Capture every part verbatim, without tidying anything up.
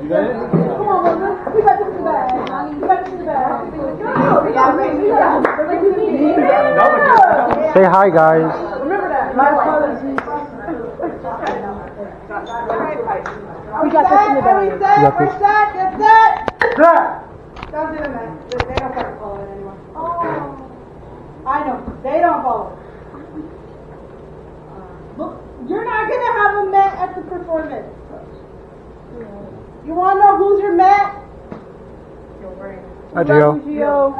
You got it? Come on, Moses. We got this to the bag. We got this to the bag. Say hi, guys. Remember that. My apologies. We got this in the bag. You got this. We're set. Get set. Set. Don't do it, man. They don't start following anymore. Oh. I know. They don't follow. Look, you're not going to have a mat at the performance. You want to know who's your mat? Hi, Gio. Gio.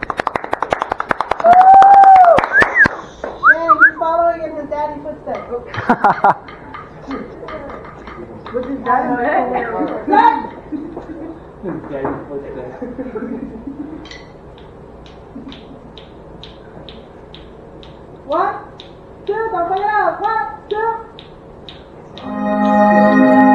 Yeah, he's following in his daddy's footsteps. What's his daddy's footsteps? His daddy's footsteps. One, two, don't play it out. One, two.